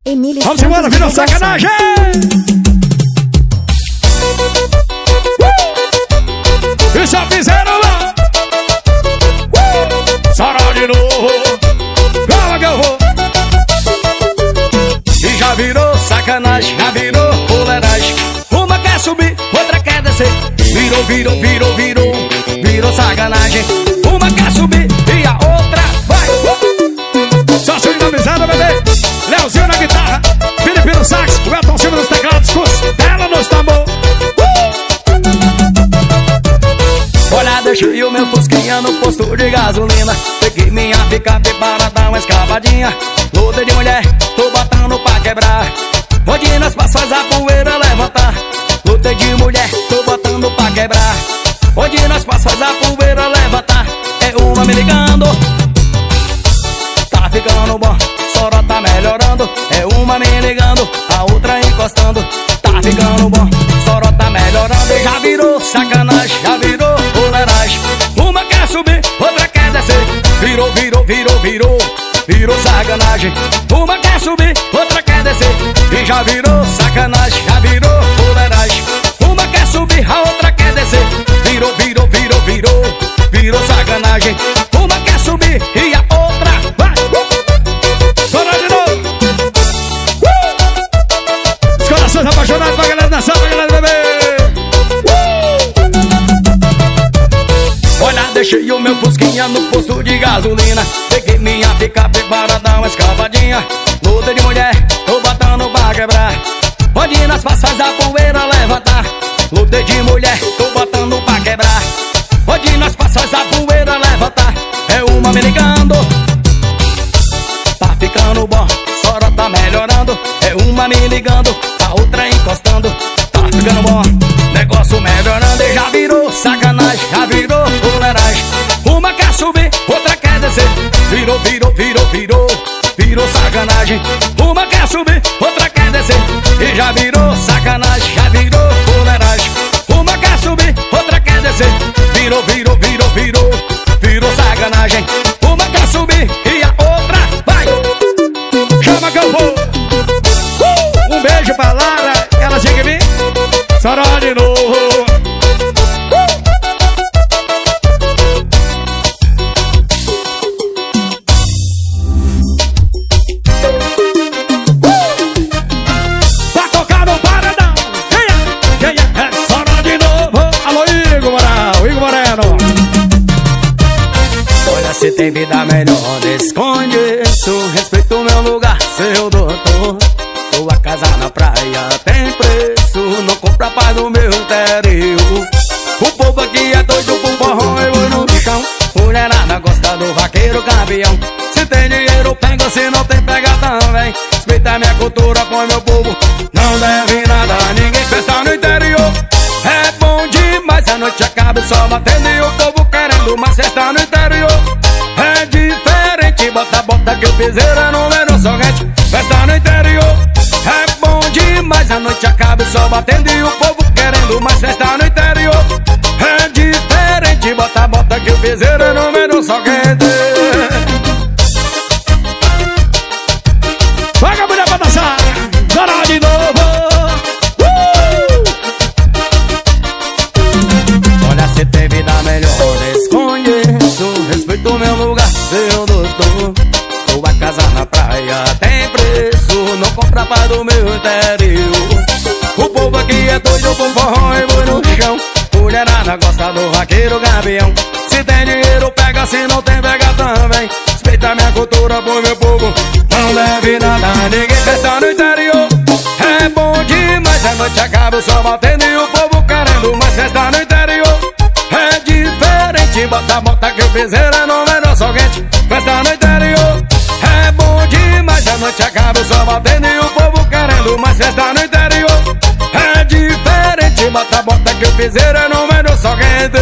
Emília vamos embora, virou sacanagem! E só fizeram lá! Sarau de novo! Calma que eu vou! E já virou sacanagem, já virou fuleiragem. Uma quer subir, outra quer descer. Virou sacanagem. Uma quer subir e a outra vai. Só sintonizada, bebê. Leozinho na guitarra, Felipe no sax, o Elton Silva nos teclados, Costela nos tambor. Olha, deixei o meu fusquinha no posto de gasolina. Peguei minha picape para dar uma escavadinha. Luta de mulher, tô botando pra quebrar. Onde nas passas a poeira levantar. Luta de mulher, tô botando pra quebrar. Onde nas passas a poeira levantar. É uma me ligando, tá ficando bom, Soró tá melhorando. É uma me ligando, a outra encostando. Tá ficando bom, Soró tá melhorando. E já virou sacanagem, já virou fuleiragem. Uma quer subir, outra quer descer. Virou sacanagem. Uma quer subir, outra quer descer. E já virou sacanagem, já virou fuleiragem. Uma quer subir, a outra quer descer. Virou sacanagem. Uma quer subir e a outra vai. Soró de novo. Os corações apaixonados pra galera dançar, pra galera beber. Olha, deixei o meu fusquinha no posto de gasolina. Peguei minha picape para dar uma escavadinha. Luta de mulher, tô botando pra quebrar. Onde nas passas a poeira levantar. Luta de mulher, tô botando pra quebrar. Onde nas passas a poeira levantar. É uma me ligando, tá ficando bom, Soró tá melhorando. É uma me ligando, a outra encostando. Tá ficando bom, negócio melhorando. E já virou sacanagem, já virou fuleiragem. Uma quer subir, outra quer descer. Virou sacanagem. Uma quer subir, outra quer descer. E já virou sacanagem, já virou fuleiragem. Uma quer subir, outra quer descer. Virou sacanagem. Uma quer subir e a outra vai. Chama que eu vou. Um beijo pra Lara, ela chega em mim. Soró de novo. Pra tocar no paredão. É Soró de novo. Alô, Igor Moreno. Olha, se tem vida melhor, esconde isso. Respeita o meu lugar, seu doutor. Tua casa na praia tem preço. Não compra paz no meu interior. O povo aqui é doido pro forró e vou no chão. Mulherada gosta do vaqueiro campeão. Se tem dinheiro pega, se não tem pega também. Respeita minha cultura, põe meu povo. Não deve nada a ninguém, festa no interior. É bom demais, a noite acaba só batendo e o povo querendo mais festa no interior. É diferente, bota que o piseiro é no menor sorrente. Festa no interior. É bom demais, a noite acaba só batendo e o povo querendo mais festa no interior. É diferente, bota que o piseiro é no menor sorrente. Vai a mulher pra dançar, Soró de novo. Olha, se tem vida melhor, desconheço. Respeito o meu lugar, seu doutor. Tua casa na praia tem preço. Não compra paz do meu interior. O povo aqui é doido pro forró e vou no chão. Mulherada gosta do vaqueiro campeão. Se tem dinheiro pega, se não tem pega também. Respeita minha cultura pro meu povo. Não deve nada a ninguém, festa no interior. É bom demais, a noite acaba só batendo e o povo querendo mais festa no interior. É diferente, bota que o piseiro é no menor sorrente. Festa no interior. É bom demais, a noite acaba só batendo e o povo querendo mais festa no interior. É diferente, bota que o piseiro é no menor sorrente.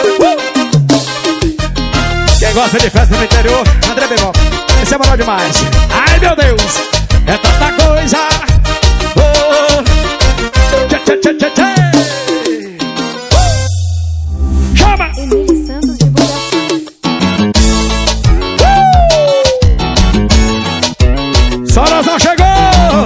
Quem gosta de festa no interior, André Bebop. Esse é moral demais. Ai meu Deus, é tanta coisa. Chama! Emília Santos Divulgações. Soró não chegou!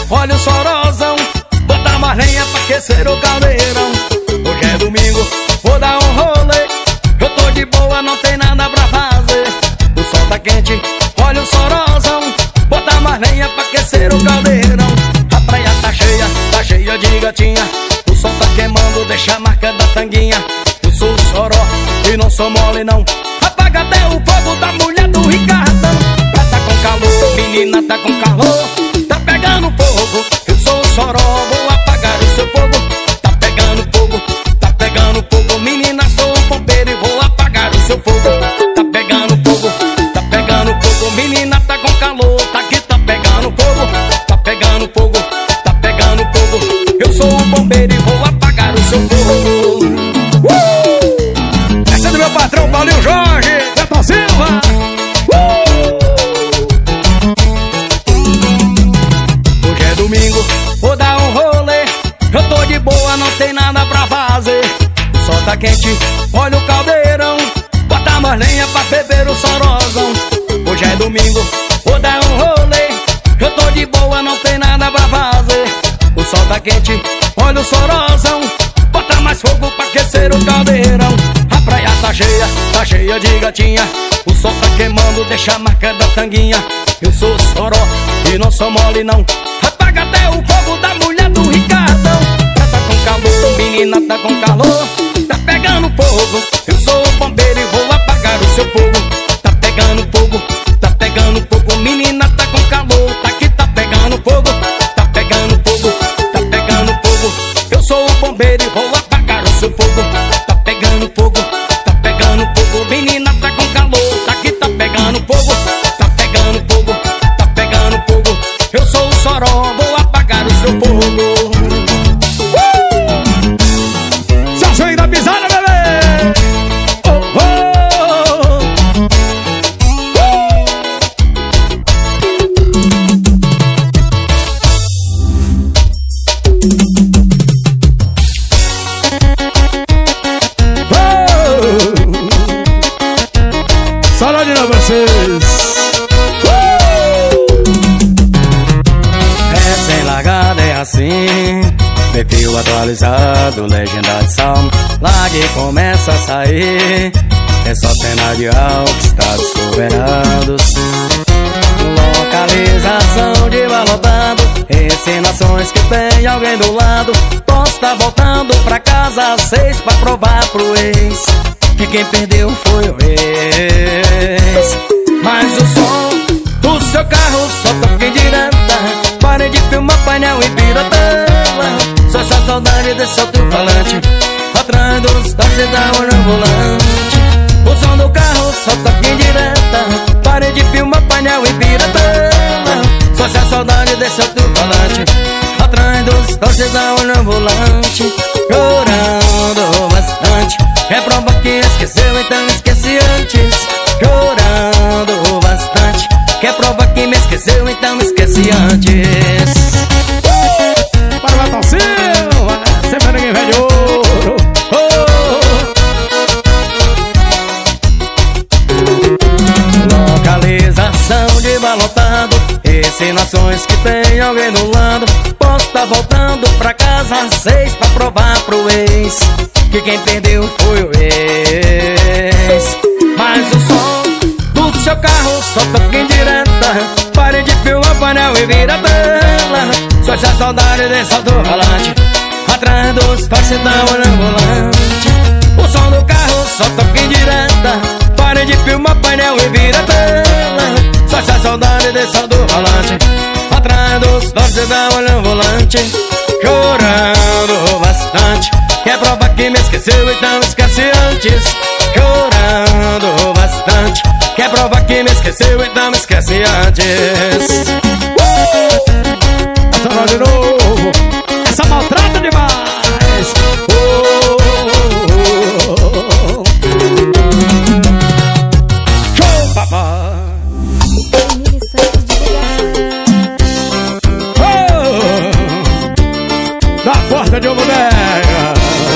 olha o sorosão. Bota mais lenha pra aquecer o caldeirão. Hoje é domingo, vou dar um rolê. Eu tô de boa, não tem nada pra fazer. O sol tá quente, olha o sorosão. Bota mais lenha pra aquecer o caldeirão. A praia tá cheia de gatinha. O sol tá queimando, deixa a marca da tanguinha. Eu sou o soró e não sou mole não. Apaga até o fogo da mulher do Ricardão. Tá com calor, menina tá com calor. Tá pegando fogo, eu sou o soró, vou apagar o seu fogo. Tá pegando fogo, menina sou o bombeiro e vou apagar o seu fogo. Tá pegando fogo, menina tá com calor. Tá aqui, tá pegando fogo, tá pegando fogo, tá pegando fogo. Eu sou o bombeiro e vou apagar o seu fogo. Essa é do meu patrão Paulinho Jorge, Beto Silva. Hoje é domingo, vou dar um rolê. Eu tô de boa, não tem nada pra fazer. O sol tá quente, olha o caldeirão. Bota mais lenha pra beber o sorosão. Hoje é domingo, vou dar um rolê. Eu tô de boa, não tem nada pra fazer. O sol tá quente, olha o sorosão. Bota mais fogo pra aquecer o caldeirão. A praia tá cheia de gatinha. O sol tá queimando, deixa a marca da tanguinha. Eu sou o soró e não sou mole não. Apaga até o fogo da mulher do Ricardão. Tá com calor, menina tá com calor. Tá pegando fogo, eu sou o bombeiro e vou apagar o seu fogo. Tá pegando fogo, menina tá com calor. Tá aqui, tá pegando fogo, tá pegando fogo, tá pegando fogo. Eu sou o bombeiro e vou apagar o seu fogo. Tá pegando fogo, menina tá com calor. Tá aqui, tá pegando fogo, tá pegando fogo, tá pegando fogo. Eu sou o soró, vou apagar o seu fogo. Sações da pisada, bebê! Oh, oh. Saudade de vocês. Recém-largada é assim, perfil atualizado, legenda de salmo. Larga e começa a sair. É só cena de all-stars superados. Localização de balotado, ensinações que tem alguém do lado. Posso tá voltando pra casa às 6 pra provar pro ex que quem perdeu foi o ex. Mas o som do seu carro só toca em direta. Pare de filmar painel e piratela. Só essa saudade desse alto-falante atrás dos táxis da hora volante. O som do carro só toca em direta. Pare de filmar painel e piratela. Só essa saudade desse alto-falante atrás dos táxis da hora volante. Chorando bastante, é prova que esqueceu, então esqueci antes. Chorando bastante, que é prova que me esqueceu, então esqueci antes. Para o Beto Silva, semana que vem de ouro. Localização de balotado, ensinações que tem alguém do lado. Posso tá voltando pra casa às 6 pra provar pro ex que quem perdeu foi o ex. Mas o som do seu carro só toca em direta. Pare de filmar painel e vira tela. Só essa saudade desse alto-falante atrás dos táxis da hora volante. O som do carro só toca em direta. Pare de filmar painel e vira tela. Só essa saudade desse alto-falante atrás dos táxis da hora volante. Chorando bastante, que é prova que me esqueceu, então esquece antes. Chorando bastante, que é prova que me esqueceu, então esquece antes. Essa de novo, essa maltrata demais. Show, papai. Emílio Santos de Da porta de uma bodega.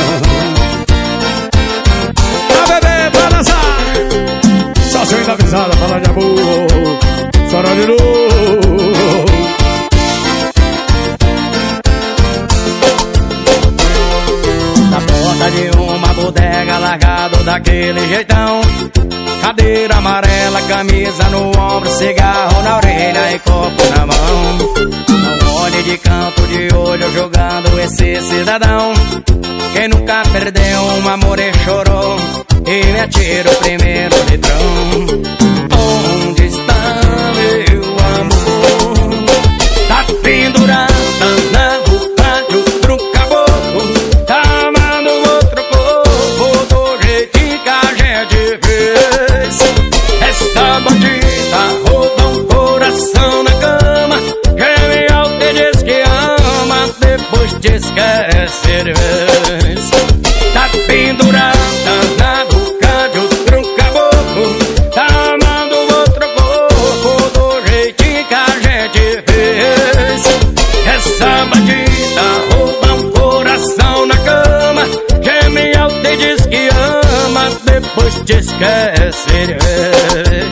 Pra beber, pra dançar. Só se eu ainda avisada, falar de amor. Chora de novo. e copo na mão. Não olhe de canto de olho jogando esse cidadão. Quem nunca perdeu um amor e chorou, e me atira o primeiro litrão. Onde está meu amor? Tá pendurada na boca de outro caboclo, tá amando outro corpo do jeitinho que a gente fez. Essa bandida rouba um coração na cama, geme alto e diz que ama, depois te esquece de vez. Tá pendurada na boca de outro caboclo, tá amando outro corpo do jeitinho que a gente fez. Essa bandida rouba um coração na cama, geme alto e diz que ama, depois te esquece de vez.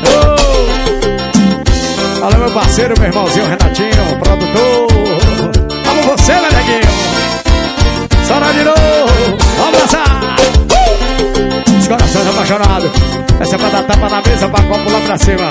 Alô, meu parceiro, meu irmãozinho Renatinho, produtor. Vamos você, meu neguinho. Sora de novo, vamos dançar. Os corações apaixonados. Essa é pra dar tapa na mesa, pra copo lá pra cima.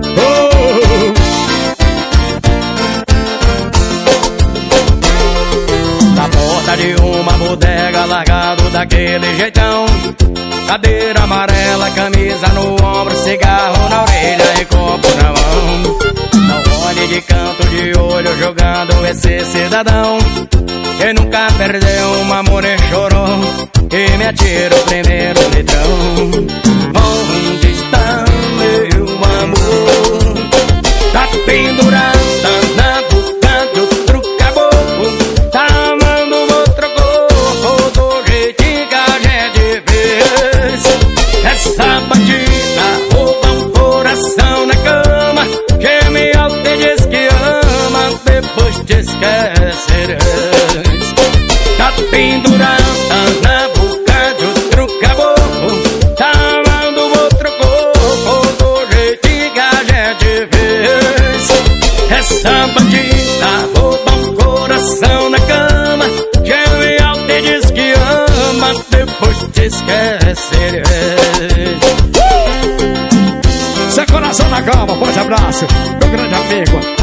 Na porta de uma bodega, largado daquele jeitão, cadeira amarela, camisa no ombro, cigarro na orelha e copo na mão. Não olhe de canto de olho jogando esse cidadão. Quem nunca perdeu um amor e chorou, e me atira o primeiro litrão. Onde está meu amor? Tá pendurada na boca de outro caboclo, tá amando outro corpo do jeitinho que a gente fez. Essa bandida rouba um coração na cama, geme alto e diz que ama, depois te esquece de vez. Tá pendurada na boca de outro caboclo, tá amando outro corpo do jeitinho que a gente fez. Essa bandida rouba um coração na cama, geme alto e diz que ama, depois te esquece de vez. Seu coração na cama, forte abraço, meu grande amigo